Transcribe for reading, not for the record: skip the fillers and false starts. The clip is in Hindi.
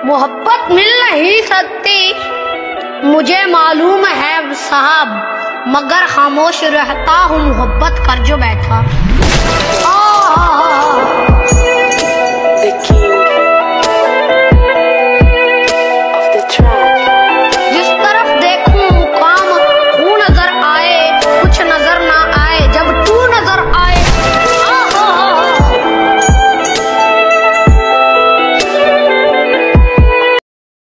मोहब्बत मिल नहीं सकती मुझे मालूम है साहब, मगर खामोश रहता हूँ मोहब्बत कर जो बैठा।